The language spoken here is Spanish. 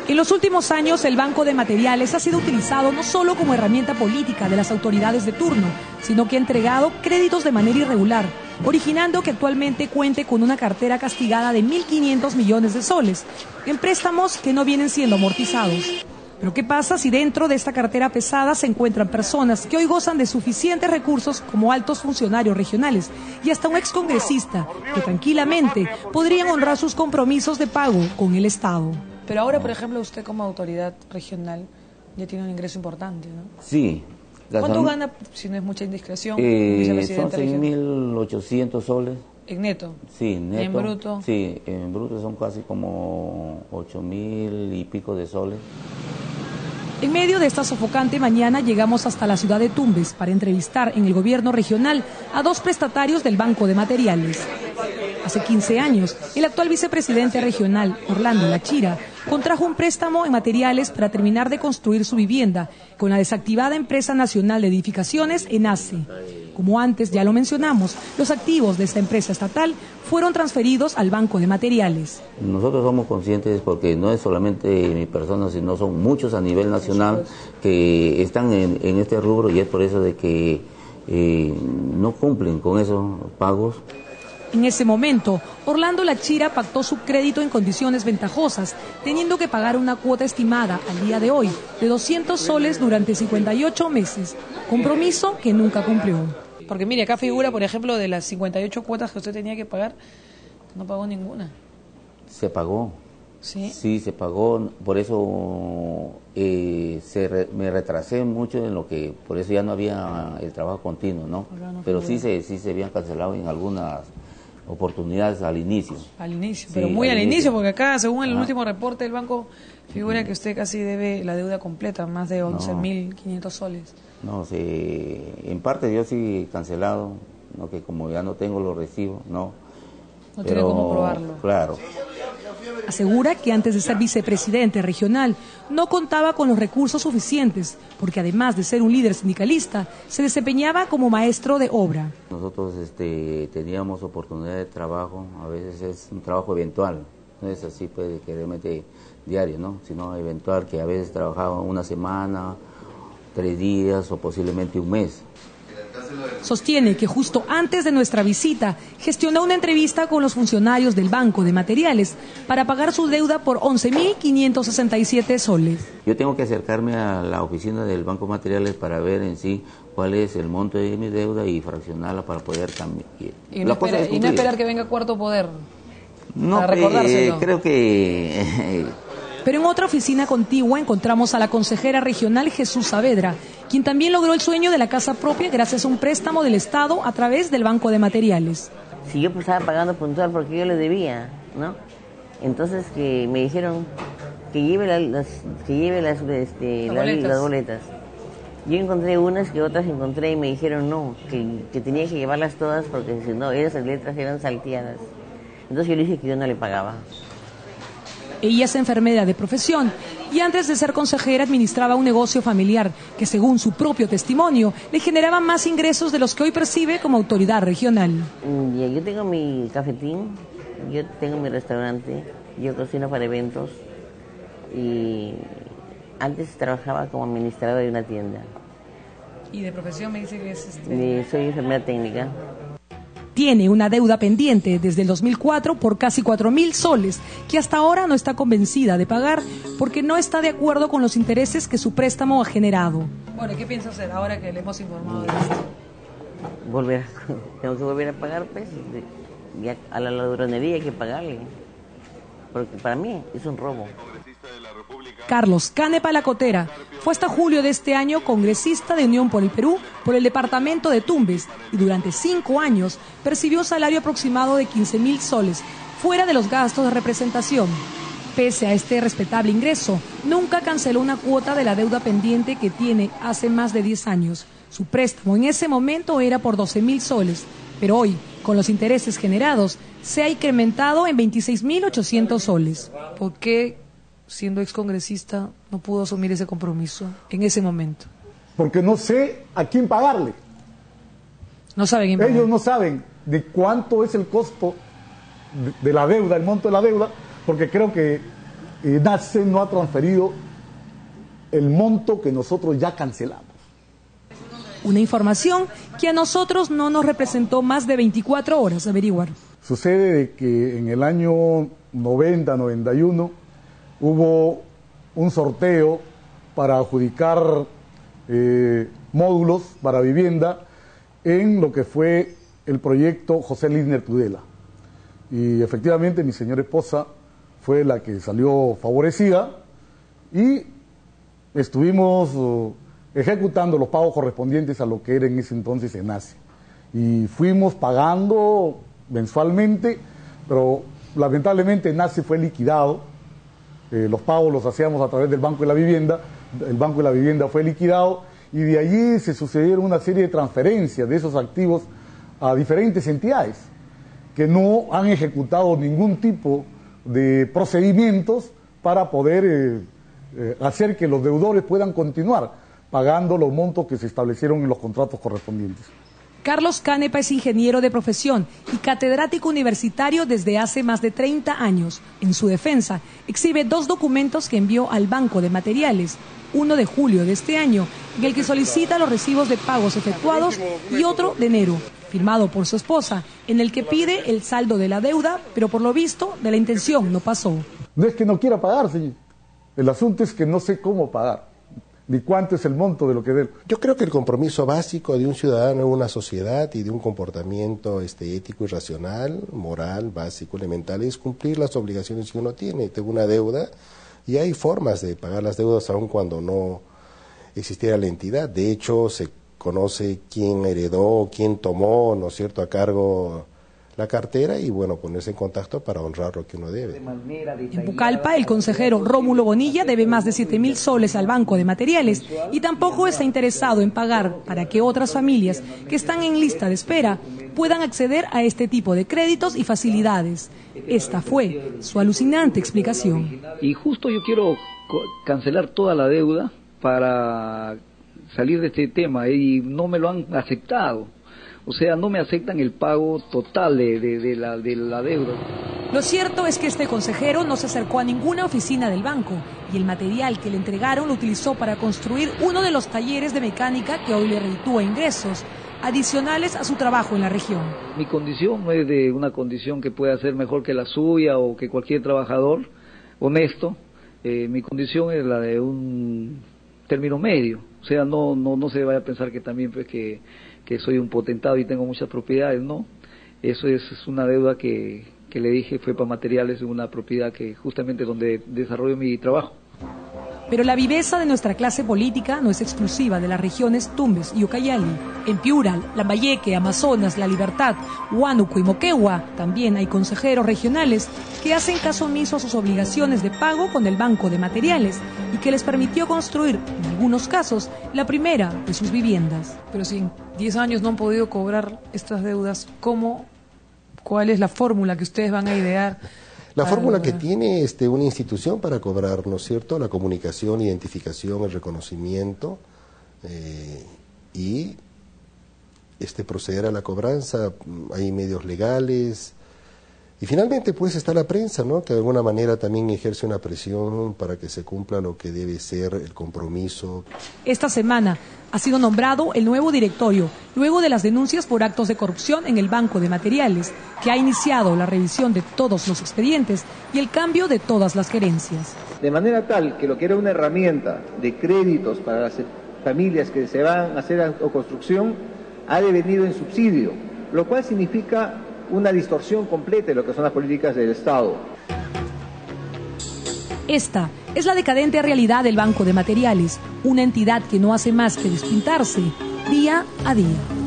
En los últimos años, el Banco de Materiales ha sido utilizado no solo como herramienta política de las autoridades de turno, sino que ha entregado créditos de manera irregular, originando que actualmente cuente con una cartera castigada de 1.500 millones de soles, en préstamos que no vienen siendo amortizados. Pero ¿qué pasa si dentro de esta cartera pesada se encuentran personas que hoy gozan de suficientes recursos como altos funcionarios regionales y hasta un excongresista que tranquilamente podrían honrar sus compromisos de pago con el Estado? Pero ahora, por ejemplo, usted como autoridad regional ya tiene un ingreso importante, ¿no? Sí. ¿Cuánto gana, si no es mucha indiscreción, son vicepresidente regional? 6.800 soles. ¿En neto? Sí, neto. ¿En bruto? Sí, en bruto son casi como 8.000 y pico de soles. En medio de esta sofocante mañana llegamos hasta la ciudad de Tumbes para entrevistar en el gobierno regional a dos prestatarios del Banco de Materiales. Hace 15 años, el actual vicepresidente regional, Orlando Lachira, contrajo un préstamo en materiales para terminar de construir su vivienda con la desactivada Empresa Nacional de Edificaciones, ENACE. Como antes ya lo mencionamos, los activos de esta empresa estatal fueron transferidos al Banco de Materiales. Nosotros somos conscientes porque no es solamente mi persona, sino son muchos a nivel nacional que están en este rubro y es por eso de que no cumplen con esos pagos. En ese momento, Orlando Lachira pactó su crédito en condiciones ventajosas, teniendo que pagar una cuota estimada al día de hoy de 200 soles durante 58 meses, compromiso que nunca cumplió. Porque mire, acá figura, por ejemplo, de las 58 cuotas que usted tenía que pagar, no pagó ninguna. Se pagó. ¿Sí? Sí, se pagó, por eso me retrasé mucho en lo que, por eso ya no había el trabajo continuo, ¿no? Pero sí se habían cancelado en algunas oportunidades al inicio. Al inicio, sí, pero muy al inicio, porque acá, según el último reporte del banco, figura que usted casi debe la deuda completa, más de 11.500 soles. No, en parte yo sí cancelado, ¿no? Que como ya no tengo los recibos, no. No tiene cómo probarlo. Claro. Asegura que antes de ser vicepresidente regional no contaba con los recursos suficientes, porque además de ser un líder sindicalista, se desempeñaba como maestro de obra. Nosotros teníamos oportunidad de trabajo, a veces es un trabajo eventual, no es así pues que realmente diario, ¿no? Sino eventual, que a veces trabajaba una semana, 3 días o posiblemente un mes. Sostiene que justo antes de nuestra visita gestionó una entrevista con los funcionarios del Banco de Materiales para pagar su deuda por 11.567 soles. Yo tengo que acercarme a la oficina del Banco de Materiales para ver en sí cuál es el monto de mi deuda y fraccionarla para poder cambiar. Y no esperar que venga Cuarto Poder para recordárselo. Creo que... Pero en otra oficina contigua encontramos a la consejera regional Jesús Saavedra, quien también logró el sueño de la casa propia gracias a un préstamo del Estado a través del Banco de Materiales. Si yo estaba pagando puntual porque yo le debía, ¿no? Entonces que me dijeron que lleve las boletas. Yo encontré unas que otras encontré y me dijeron no, que tenía que llevarlas todas porque si no, esas letras eran salteadas. Entonces yo le dije que yo no le pagaba. Ella es enfermera de profesión y antes de ser consejera administraba un negocio familiar que, según su propio testimonio, le generaba más ingresos de los que hoy percibe como autoridad regional. Yo tengo mi cafetín, yo tengo mi restaurante, yo cocino para eventos y antes trabajaba como administradora de una tienda. ¿Y de profesión me dice que es Soy enfermera técnica. Tiene una deuda pendiente desde el 2004 por casi 4.000 soles, que hasta ahora no está convencida de pagar porque no está de acuerdo con los intereses que su préstamo ha generado. Bueno, ¿qué piensa hacer ahora que le hemos informado de esto? Tengo que volver a pagar, pues, ya a la ladronería hay que pagarle, porque para mí es un robo. Carlos Canepa Lacotera fue hasta julio de este año congresista de Unión por el Perú por el departamento de Tumbes y durante 5 años percibió un salario aproximado de 15.000 soles, fuera de los gastos de representación. Pese a este respetable ingreso, nunca canceló una cuota de la deuda pendiente que tiene hace más de 10 años. Su préstamo en ese momento era por 12.000 soles, pero hoy, con los intereses generados, se ha incrementado en 26.800 soles. ¿Por qué, siendo excongresista, no pudo asumir ese compromiso en ese momento? Porque no sé a quién pagarle. No saben quién pagar. Ellos no saben de cuánto es el costo de la deuda, el monto de la deuda, porque creo que NACE no ha transferido el monto que nosotros ya cancelamos. Una información que a nosotros no nos representó más de 24 horas averiguar. Sucede de que en el año 90-91 hubo un sorteo para adjudicar módulos para vivienda en lo que fue el proyecto José Lindner Tudela. Y efectivamente mi señora esposa fue la que salió favorecida y estuvimos ejecutando los pagos correspondientes a lo que era en ese entonces ENACE. Y fuimos pagando mensualmente, pero lamentablemente ENACE fue liquidado. Los pagos los hacíamos a través del Banco de la Vivienda, el Banco de la Vivienda fue liquidado y de allí se sucedieron una serie de transferencias de esos activos a diferentes entidades que no han ejecutado ningún tipo de procedimientos para poder hacer que los deudores puedan continuar pagando los montos que se establecieron en los contratos correspondientes. Carlos Canepa es ingeniero de profesión y catedrático universitario desde hace más de 30 años. En su defensa, exhibe 2 documentos que envió al Banco de Materiales, uno de julio de este año, en el que solicita los recibos de pagos efectuados, y otro de enero, firmado por su esposa, en el que pide el saldo de la deuda, pero por lo visto de la intención no pasó. No es que no quiera pagar, señor. El asunto es que no sé cómo pagar, ni cuánto es el monto de lo que debe. Yo creo que el compromiso básico de un ciudadano en una sociedad y de un comportamiento ético y racional, moral, básico, elemental, es cumplir las obligaciones que uno tiene. Tengo una deuda y hay formas de pagar las deudas aun cuando no existiera la entidad. De hecho, se conoce quién heredó, quién tomó, ¿no es cierto?, a cargo la cartera y, bueno, ponerse en contacto para honrar lo que uno debe. En Pucallpa, el consejero Rómulo Bonilla debe más de 7.000 soles al Banco de Materiales y tampoco está interesado en pagar para que otras familias que están en lista de espera puedan acceder a este tipo de créditos y facilidades. Esta fue su alucinante explicación. Y justo yo quiero cancelar toda la deuda para salir de este tema y no me lo han aceptado. O sea, no me aceptan el pago total de la deuda. Lo cierto es que este consejero no se acercó a ninguna oficina del banco y el material que le entregaron lo utilizó para construir uno de los talleres de mecánica que hoy le reditúa ingresos adicionales a su trabajo en la región. Mi condición no es de una condición que pueda ser mejor que la suya o que cualquier trabajador honesto. Mi condición es la de un término medio. O sea, no se vaya a pensar que también pues que soy un potentado y tengo muchas propiedades, no. Eso es una deuda que le dije fue para materiales de una propiedad que justamente donde desarrollo mi trabajo. Pero la viveza de nuestra clase política no es exclusiva de las regiones Tumbes y Ucayali. En Piura, Lambayeque, Amazonas, La Libertad, Huánuco y Moquegua también hay consejeros regionales que hacen caso omiso a sus obligaciones de pago con el Banco de Materiales y que les permitió construir, en algunos casos, la primera de sus viviendas. Pero si en 10 años no han podido cobrar estas deudas, ¿cuál es la fórmula que ustedes van a idear? La fórmula que tiene una institución para cobrar, ¿no es cierto?, la comunicación, identificación, el reconocimiento y proceder a la cobranza. Hay medios legales y finalmente pues está la prensa, ¿no?, que de alguna manera también ejerce una presión para que se cumpla lo que debe ser el compromiso. Esta semana ha sido nombrado el nuevo directorio, luego de las denuncias por actos de corrupción en el Banco de Materiales, que ha iniciado la revisión de todos los expedientes y el cambio de todas las gerencias. De manera tal que lo que era una herramienta de créditos para las familias que se van a hacer autoconstrucción ha devenido en subsidio, lo cual significa una distorsión completa de lo que son las políticas del Estado. Esta es la decadente realidad del Banco de Materiales, una entidad que no hace más que despintarse día a día.